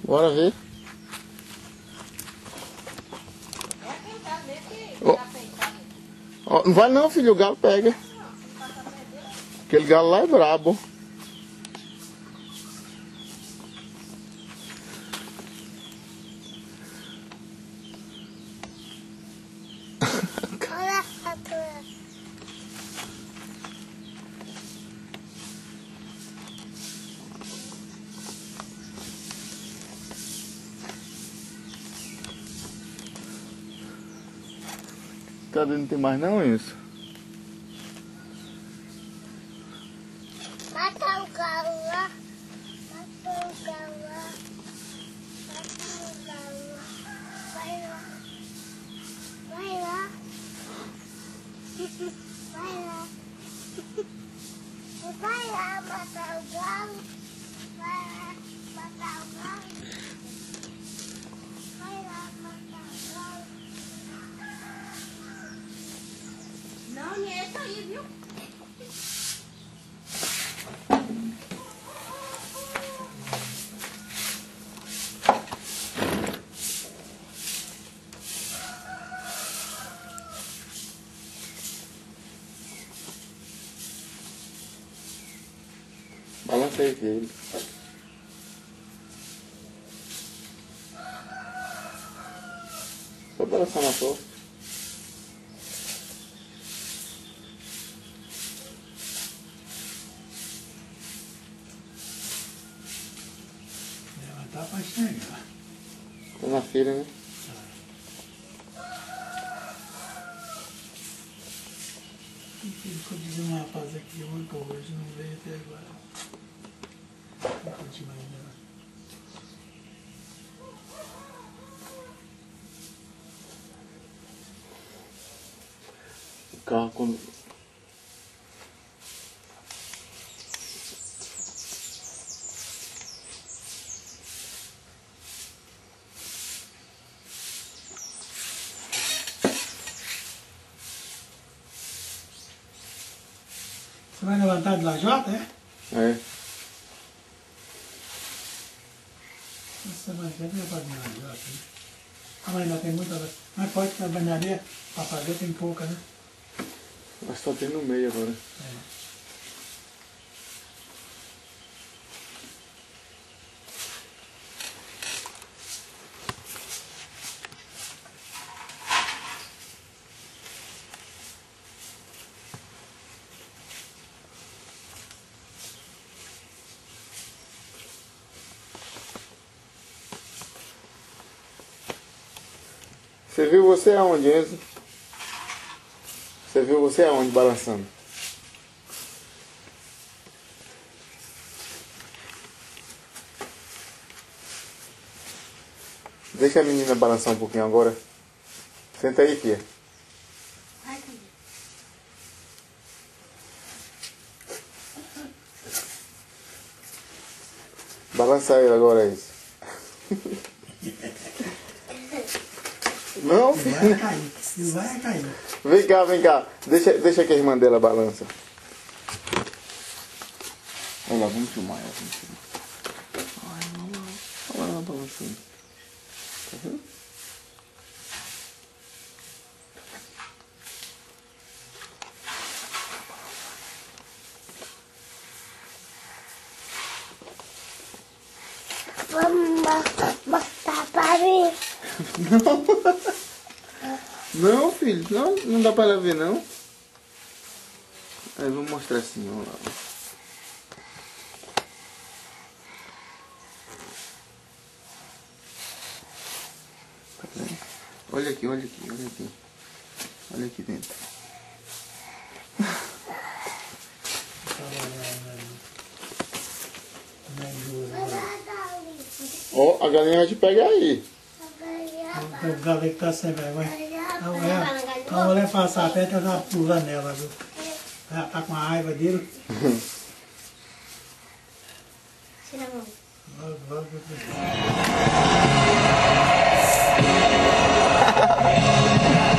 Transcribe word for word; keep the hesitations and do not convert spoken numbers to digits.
Bora ver. Oh. Oh, não vai não, filho, o galo pega. Aquele galo lá é brabo. Cadê? Não tem mais não isso? Mata o galo lá. Mata o galo lá. Mata o galo lá. Vai lá. Vai lá. Vai lá. Vai lá matar o galo. Vai lá matar o galo. Vai lá matar o galo. Não, não é isso aí, viu? Balança aí dele. Só balançar na torre. Ela tá pra chegar. Tá na feira, né? Ficou dizendo um rapaz aqui ontem ou hoje, não veio até agora. Não continua ainda. O carro quando... Você vai levantar de lajota, é? É. Essa banheira não é para de lajota, né? Ah, mas ainda tem muita... Mas pode que a banharia para fazer tem pouca, né? Mas só tem no meio agora. É. Você viu você aonde, Enzo? Você viu você aonde balançando? Deixa a menina balançar um pouquinho agora. Senta aí, filha. Balança ela agora, isso. Não, filho. Vai cair, se vai cair. Vem cá, vem cá. Deixa, deixa que a irmã dela balança. Olha lá, vamos filmar ela. Vamos filmar. Ai, olha lá. Olha ela balançando. Tá vendo? Vamos mostrar para mim. Não. Não, filho. Não, não dá pra ela ver, não. Aí, vou mostrar assim, olha lá. Tá vendo? Olha aqui, olha aqui, olha aqui. Olha aqui dentro. Ó, oh, a galinha vai te pegar aí. O galo que tá sem vergonha. A mulher, a mulher passar perto, ela tá pulando nela, viu? Ela tá com a raiva dele. Tira a mão. Logo, logo.